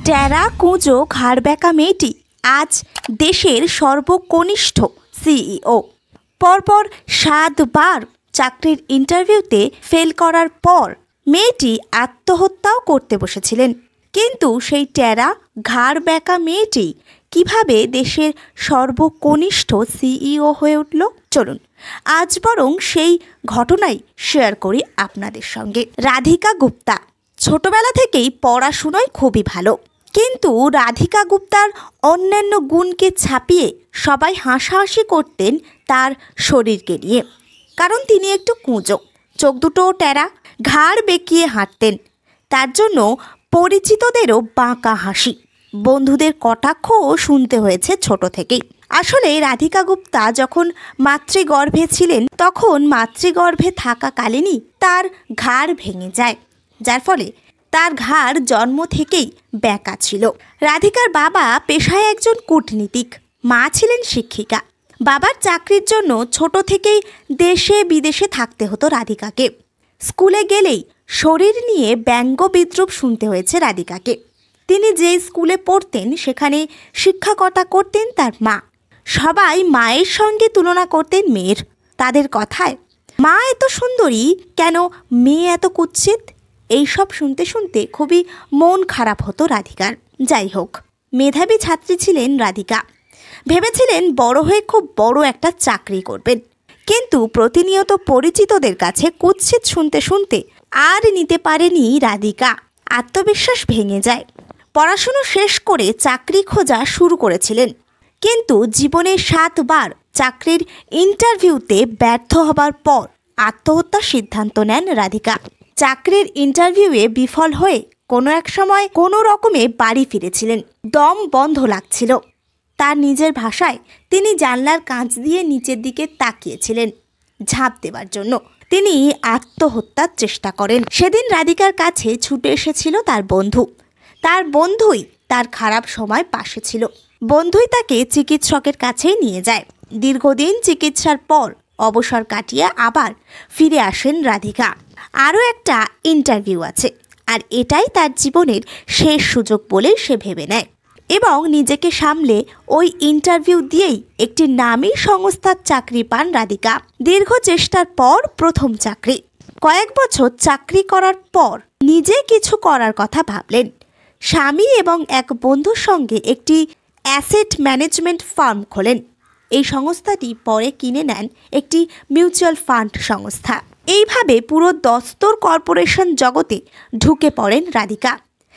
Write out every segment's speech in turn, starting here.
টেরা কুঁজো ঘাড় ব্যাকা মেয়েটি আজ দেশের সর্বকনিষ্ঠ সিইও। পরপর 7 বার চাকরির ইন্টারভিউতে ফেল করার পর মেয়েটি আত্মহত্যাও করতে বসেছিলেন। কিন্তু সেই টেরা ঘাড় ব্যাকা মেয়েটি কিভাবে দেশের সর্বকনিষ্ঠ সিইও হয়ে উঠল, চলুন আজ বরং সেই ঘটনাই শেয়ার করি আপনাদের সঙ্গে। রাধিকা গুপ্তা ছোটবেলা থেকেই পড়াশুনোয় খুবই ভালো, কিন্তু রাধিকা গুপ্তার অন্যান্য গুণকে ছাপিয়ে সবাই হাসাহাসি করতেন তার শরীরকে নিয়ে। কারণ তিনি একটু কুঁজো, চোখ দুটোও টেরা, ঘাড় বেঁকিয়ে হাঁটতেন। তার জন্য পরিচিতদেরও বাঁকা হাসি, বন্ধুদের কটাক্ষও শুনতে হয়েছে ছোট থেকেই। আসলে রাধিকা গুপ্তা যখন মাতৃগর্ভে ছিলেন তখন মাতৃগর্ভে থাকাকালীনই তার ঘাড় ভেঙে যায়, যার ফলে তার ঘাড় জন্ম থেকেই ব্যাকা ছিল। রাধিকার বাবা পেশায় একজন কূটনীতিক, মা ছিলেন শিক্ষিকা। বাবার চাকরির জন্য ছোট থেকেই দেশে বিদেশে থাকতে হতো রাধিকাকে। স্কুলে গেলেই শরীর নিয়ে ব্যঙ্গ বিদ্রূপ শুনতে হয়েছে রাধিকাকে। তিনি যে স্কুলে পড়তেন সেখানে শিক্ষকতা করতেন তার মা। সবাই মায়ের সঙ্গে তুলনা করতেন মেয়ের। তাদের কথায় মা এত সুন্দরী কেন, মেয়ে এত কুৎসিত, এইসব শুনতে শুনতে খুবই মন খারাপ হতো রাধিকার। যাই হোক, মেধাবী ছাত্রী ছিলেন রাধিকা। ভেবেছিলেন বড় হয়ে খুব বড় একটা চাকরি করবেন, কিন্তু প্রতিনিয়ত পরিচিতদের কাছে কুৎসিত শুনতে শুনতে আর নিতে পারেনি রাধিকা। আত্মবিশ্বাস ভেঙে যায়। পড়াশুনো শেষ করে চাকরি খোঁজা শুরু করেছিলেন, কিন্তু জীবনে 7 বার চাকরির ইন্টারভিউতে ব্যর্থ হবার পর আত্মহত্যার সিদ্ধান্ত নেন রাধিকা। চাকরির ইন্টারভিউয়ে বিফল হয়ে কোনো এক সময় কোনো রকমে বাড়ি ফিরেছিলেন। দম বন্ধ লাগছিল। তার নিজের ভাষায় তিনি জানলার কাঁচ দিয়ে নিচের দিকে তাকিয়েছিলেন ঝাঁপ দেবার জন্য। তিনি আত্মহত্যার চেষ্টা করেন। সেদিন রাধিকার কাছে ছুটে এসেছিল তার বন্ধু। তার বন্ধুই তার খারাপ সময় পাশে ছিল। বন্ধুই তাকে চিকিৎসকের কাছেই নিয়ে যায়। দীর্ঘদিন চিকিৎসার পর অবসর কাটিয়ে আবার ফিরে আসেন রাধিকা। আরও একটা ইন্টারভিউ আছে, আর এটাই তার জীবনের শেষ সুযোগ বলে সে ভেবে নেয় এবং নিজেকে সামলে ওই ইন্টারভিউ দিয়েই একটি নামী সংস্থার চাকরি পান রাধিকা। দীর্ঘ চেষ্টার পর প্রথম চাকরি। কয়েক বছর চাকরি করার পর নিজে কিছু করার কথা ভাবলেন। স্বামী এবং এক বন্ধুর সঙ্গে একটি অ্যাসেট ম্যানেজমেন্ট ফার্ম খোলেন। এই সংস্থাটি পরে কিনে নেন একটি মিউচুয়াল ফান্ড সংস্থা। এইভাবে পুরো দস্তর কর্পোরেশন জগতে ঢুকে পড়েন রাধিকা।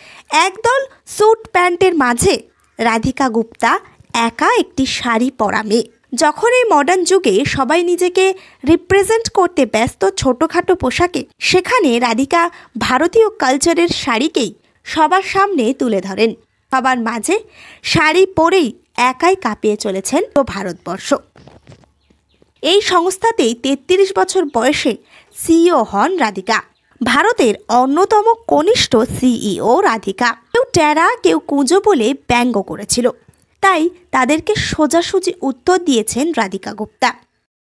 একদল স্যুট প্যান্টের মাঝে রাধিকা গুপ্তা একা একটি শাড়ি পরা মেয়ে। যখন এই মডার্ন যুগে সবাই নিজেকে রিপ্রেজেন্ট করতে ব্যস্ত ছোটোখাটো পোশাকে, সেখানে রাধিকা ভারতীয় কালচারের শাড়িকেই সবার সামনে তুলে ধরেন। সবার মাঝে শাড়ি পরেই একাই কাঁপিয়ে চলেছেন তো ভারতবর্ষ। এই সংস্থাতেই 33 বছর বয়সে সিইও হন রাধিকা। ভারতের অন্যতম কনিষ্ঠ সিইও রাধিকা। কেউ টেরা কেউ কুঁজো বলে ব্যঙ্গ করেছিল, তাই তাদেরকে সোজাসুজি উত্তর দিয়েছেন রাধিকা গুপ্তা।